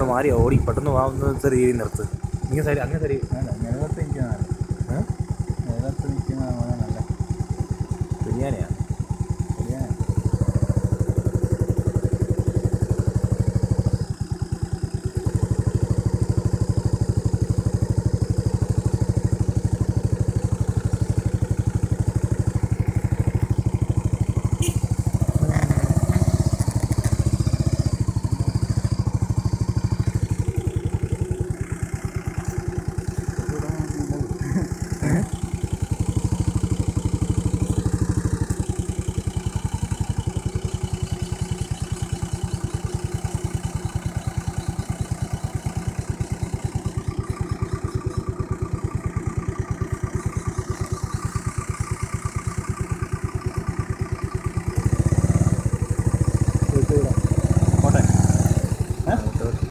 മാറി ഓടി പെട്ടെന്ന് വാങ്ങുന്ന രീതിയിൽ നിർത്ത്. ഇങ്ങനെ സൈഡ് അങ്ങനെ സൈഡ് നിലത്ത് നിൽക്കുന്നതാണ്. നിലത്ത് നിൽക്കുന്നതാണ് നല്ല ബിരിയാണിയാണ്.